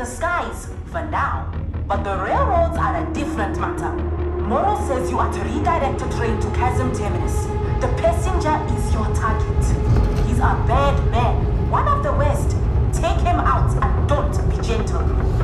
skies, for now. But the railroads are a different matter. Moro says you are to redirect a train to Chasm Terminus. The passenger is your target. He's a bad man, one of the West. Take him out and don't be gentle.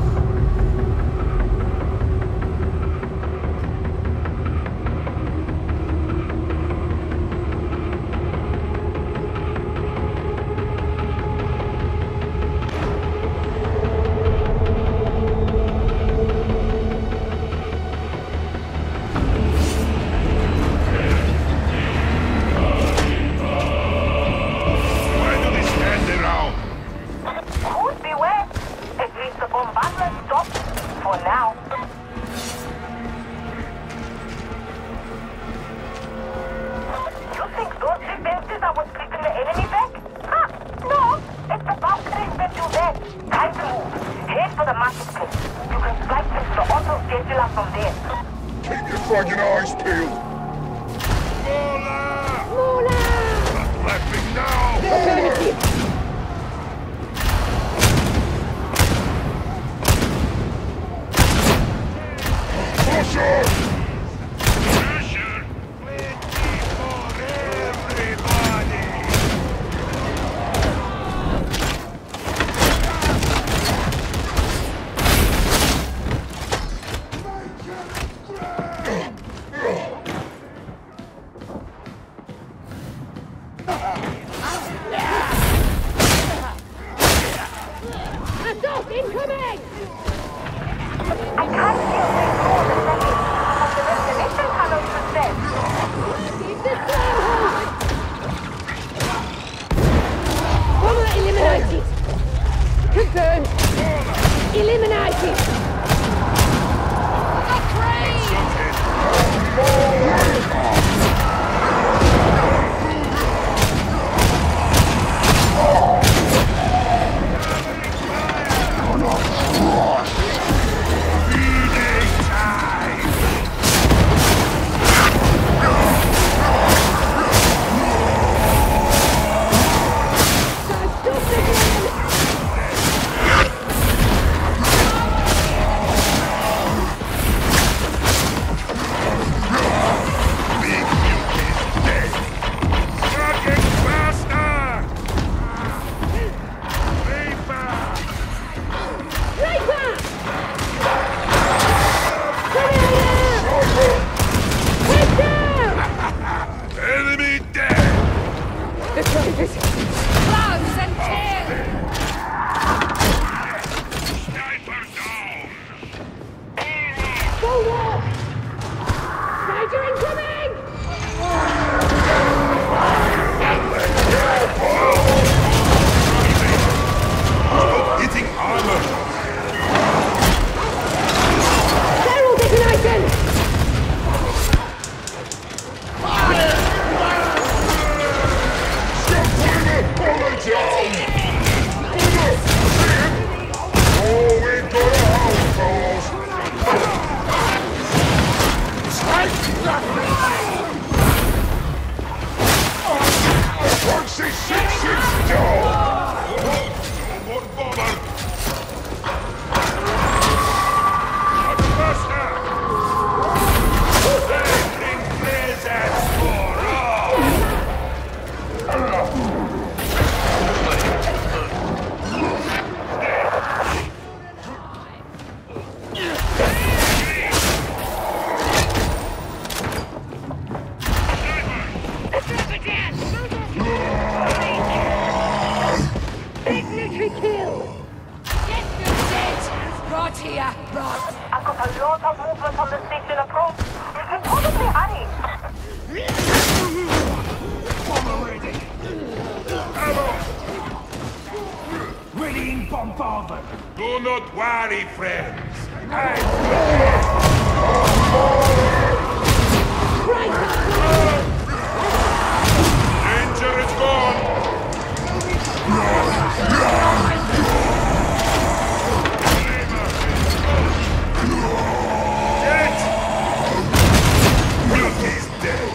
Do not worry, friends. Danger is gone. Beauty's dead.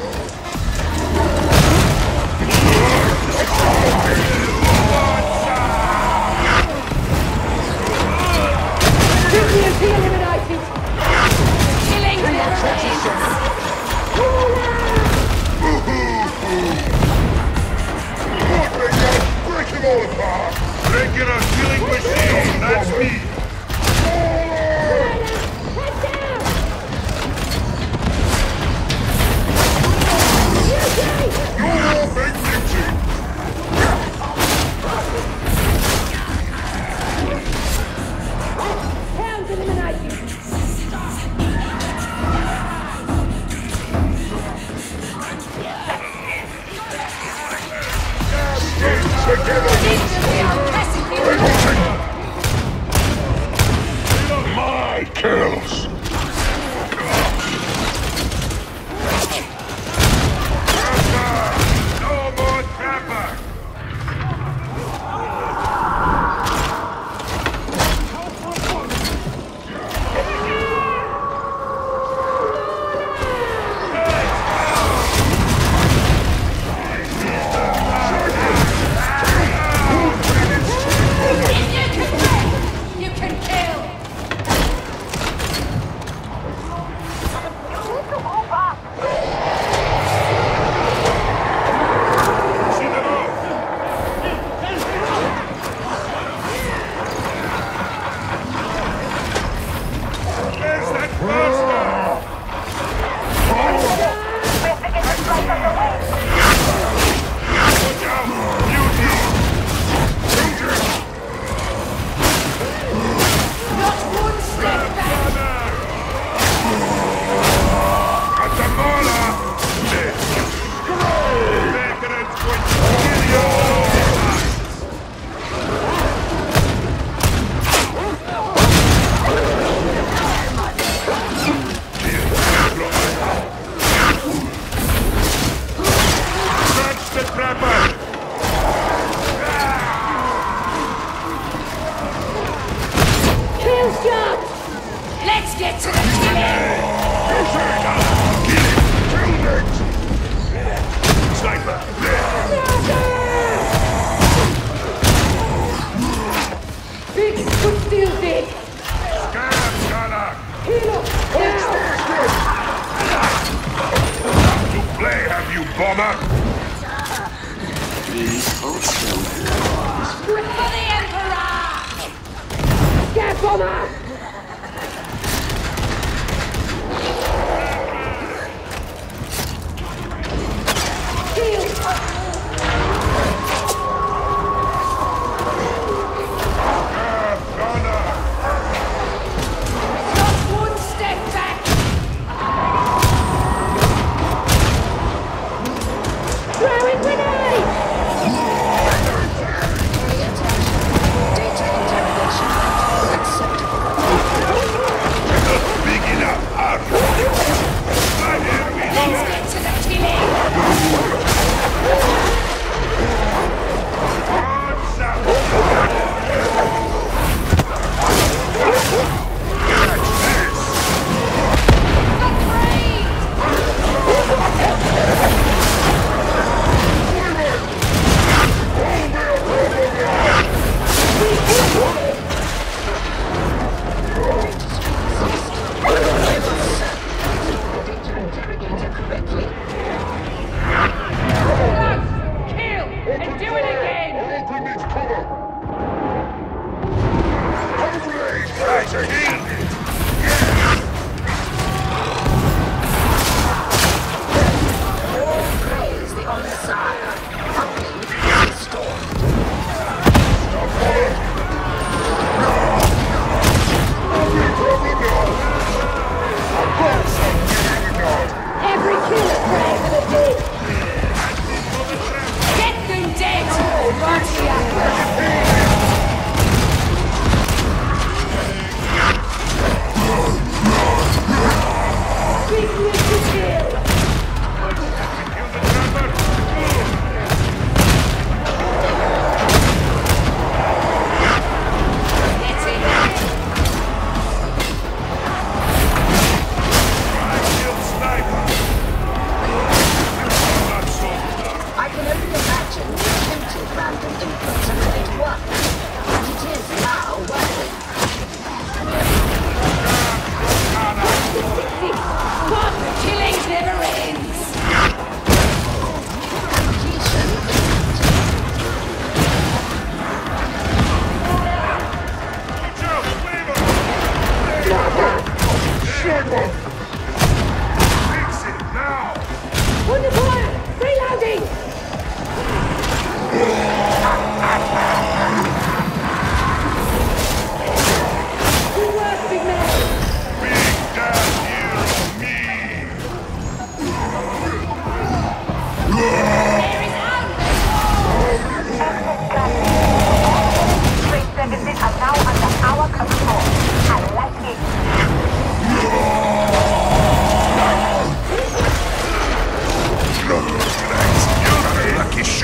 My kills! No more trapper! You can kill! Where's that bastard? Watch out! Beauty! Not one step back! Guatemala! Veterans going to kill you all! Catch the trapper! Kill shot! Let's get to the killing! Sniper! Big foot still big! Scab gunner! Heal up! To play, have you, bomber? For the Emperor! Scab bomber! Scab gunner! Not one step back! Throwing grenade! Data interrogation acceptable.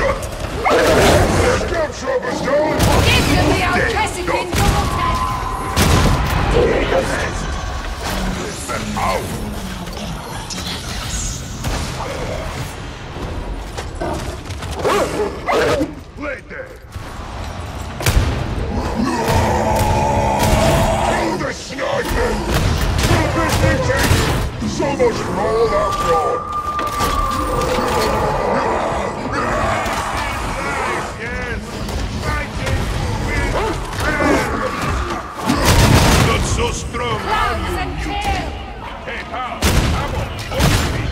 shut! Scum shovers down! Give them the old classic in double test! Out! Play there! Kill the sniper! So much for all that fraud! Yes! Fighting with not so strong! Close and kill! Hey, pal! Come on! Over me!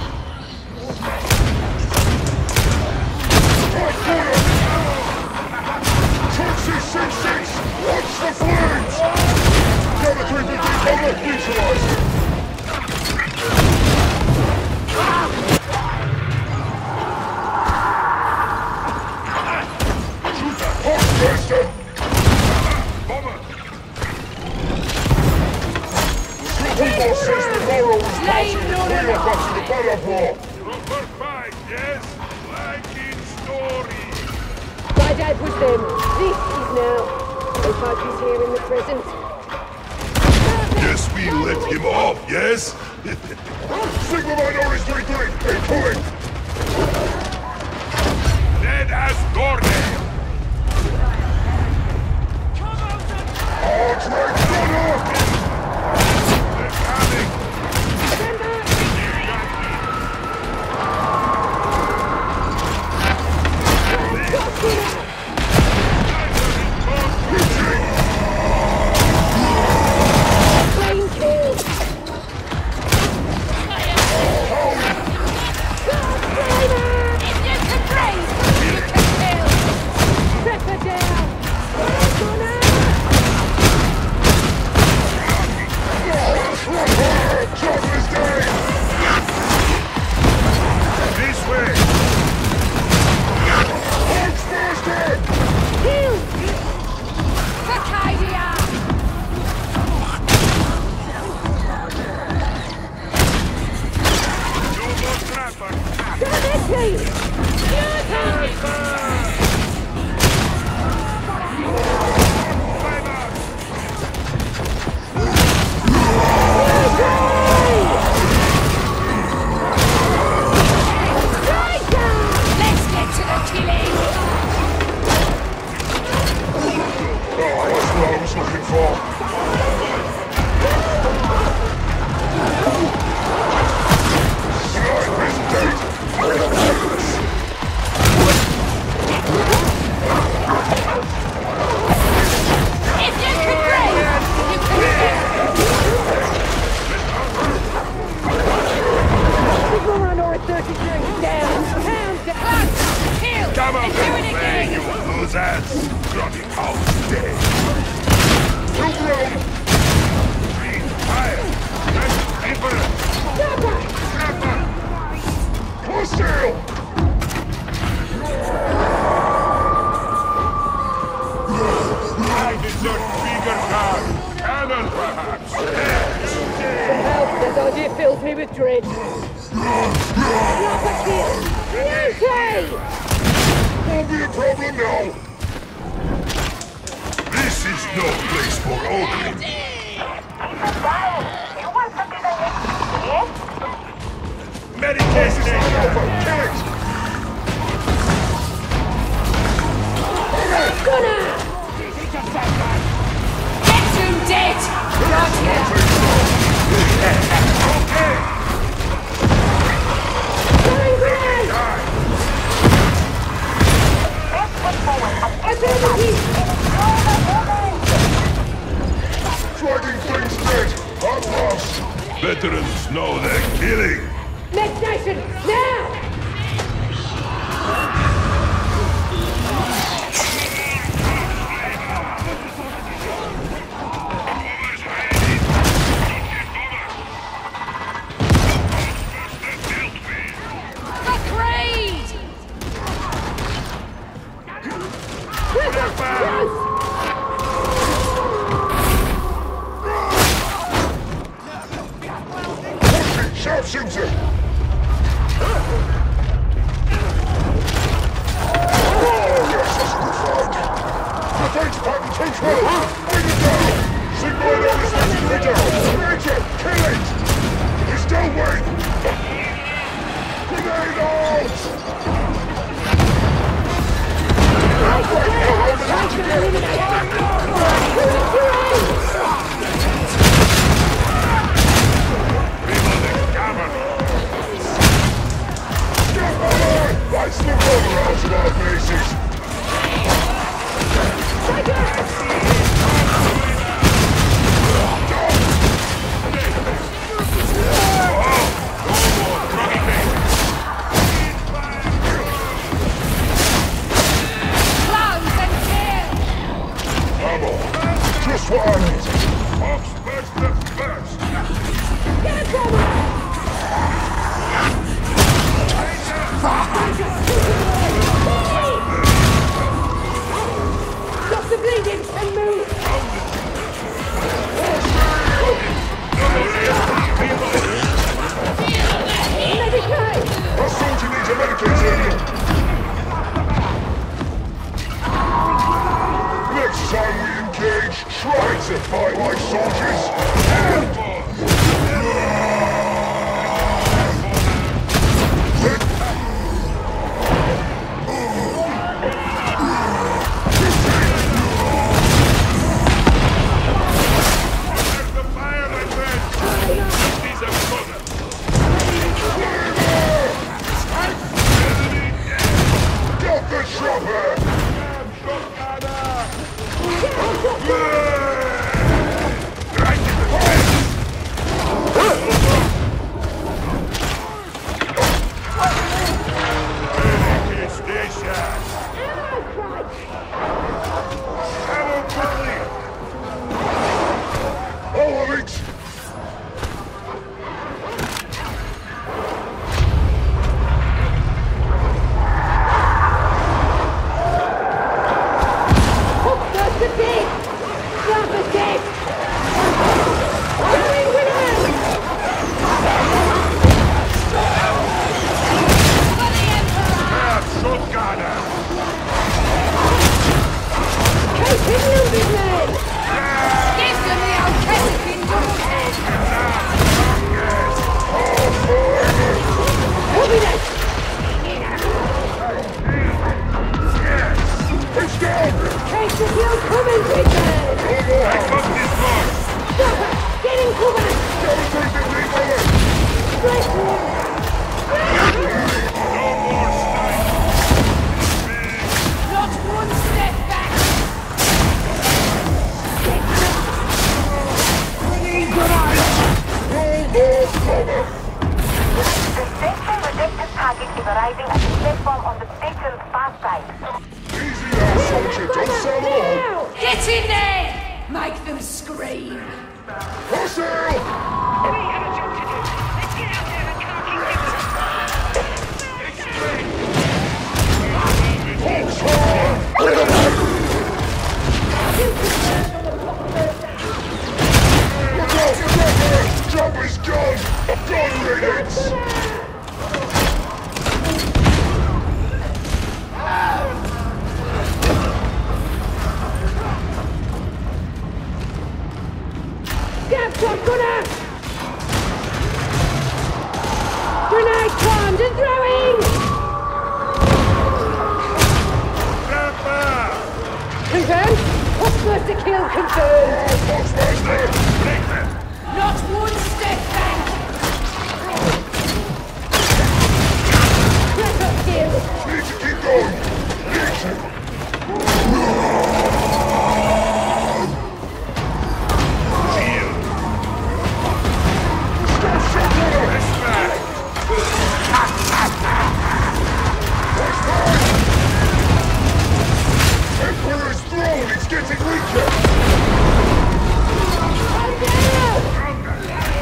Watch the flames! Cover 350, cover neutralized! Shoot that horse, bastard! Bomber! Football says tomorrow is possible. We are back to the battle war! Proper fight, yes? Like in story! My dad was then. This is now. If I was here in the present. Yes, we let him off, yes? Signal minorities 3-3, hey, pulling! Dead as Gordon! Odds right, gunner! They're coming! Fills me with dread. Won't be a problem now. This is no place for ogling. You want something that makes Medication! Gunner! Get him dead! Right here! Okay! Dragging things dead! At last! Veterans know they're killing! Next station! Now! Sharpshooter! Lights the water out of our faces! Clowns and kill! Ammo! Just what I need! Fox first the first! Get from her! Stop the bleeding and move! Medicate! Our soldier needs a medicate area! Next time we engage, try to fight like soldiers! Get the chopper! Right in the face! Station! Ammo quickly! Auric! That's the dead! Stop the dead! Going with him! For the Emperor! Shotgunner! Keep moving, men! Give them the Alchesic in double head! Copy that! It's down! Take the hill coming, Richard! Fuck this box! Stop her! Get in cover! Don't take the lead on it! Straight No more Not one step back! No more cover! The faithful rejected target is arriving at the platform on the station's far side. Easy now, soldier! Don't sell all! now! Get in there! Make them scream! Hostile! Look out! Drop his gun! Gun grenades! Get shotgunner! Grenade primed and throwing! Confirmed? What's first to kill confirmed? Foxmaster! Take them! Not one step back! Clever kill! Need to keep going! Need to! Shield! Stop shotgunner! Respect! Emperor's throne is getting weaker! I'm down!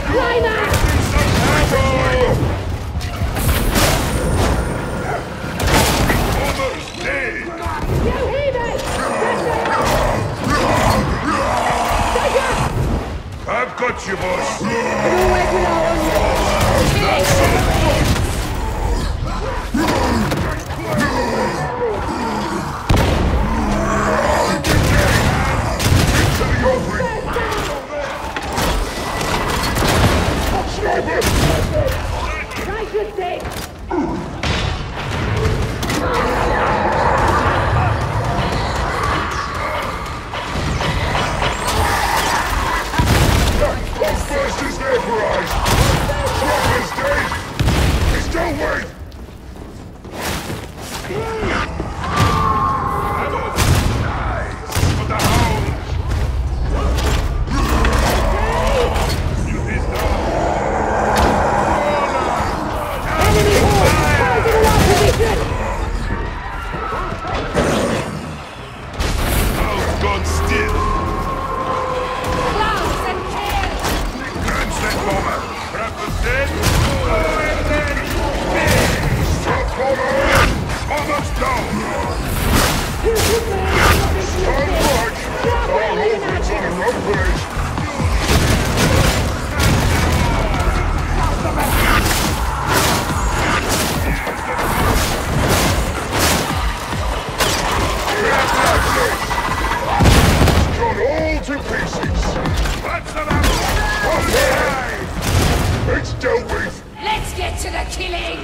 It's dealt with! Let's get to the killing!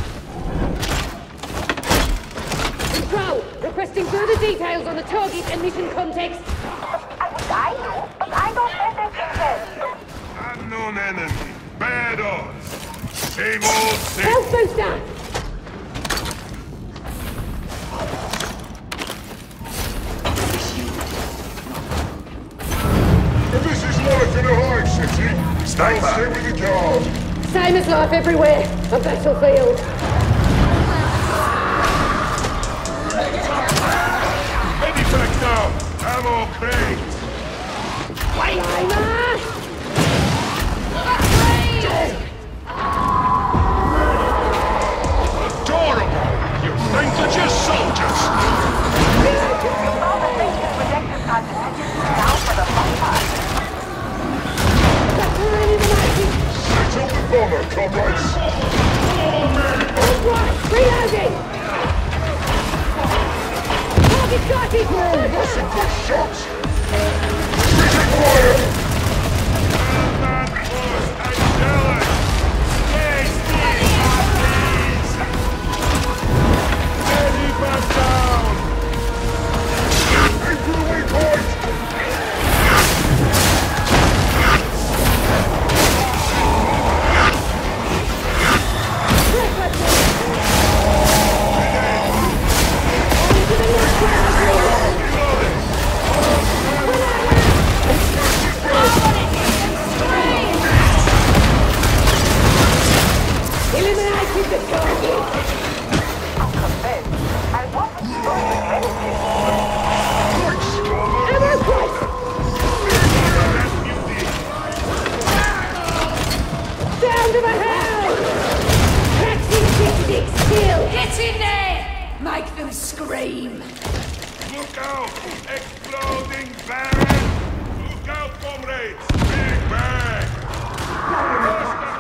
Control! Requesting further details on the target and mission context. I wish I knew, but I don't have that intel. Unknown enemy. Bad odds. Same old thing. Health booster! If this is life in a hive city, Stay back. stay with the guard. Same as life everywhere. A battlefield. Medipack now. Ammo crate. Lima! Adorable. You think that you're soldiers? All the things is protected target. Now for the fun part. Settle the bomber, comrades. Right, reloading! Target sighted! That's some good shots. Taking fire. Man force angelic. Yes, please. Steady back down. Aim for the weak point. Eliminated the target! I wasn't supposed to get it. Ammo price! Sound of a hound! Taxi 66 still! Get in there! Make them scream! Look out! Exploding Baron! Look out, comrades! Big bang!